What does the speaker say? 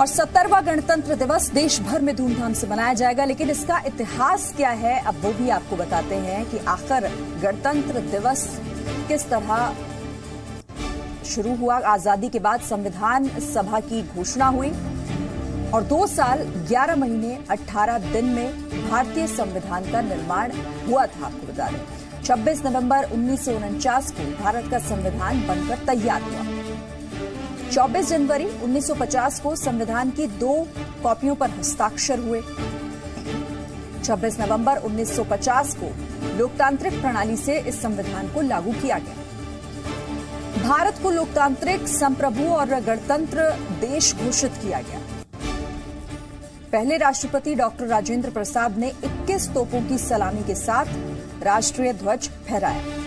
और 70वां गणतंत्र दिवस देश भर में धूमधाम से मनाया जाएगा, लेकिन इसका इतिहास क्या है अब वो भी आपको बताते हैं कि आखिर गणतंत्र दिवस किस तरह शुरू हुआ। आजादी के बाद संविधान सभा की घोषणा हुई और 2 साल 11 महीने 18 दिन में भारतीय संविधान का निर्माण हुआ था। आपको बता दें 26 नवंबर 1949 को भारत का संविधान बनकर तैयार हुआ। 24 जनवरी 1950 को संविधान की 2 कॉपियों पर हस्ताक्षर हुए। 26 नवंबर 1950 को लोकतांत्रिक प्रणाली से इस संविधान को लागू किया गया। भारत को लोकतांत्रिक, संप्रभु और गणतंत्र देश घोषित किया गया। पहले राष्ट्रपति डॉक्टर राजेंद्र प्रसाद ने 21 तोपों की सलामी के साथ राष्ट्रीय ध्वज फहराया।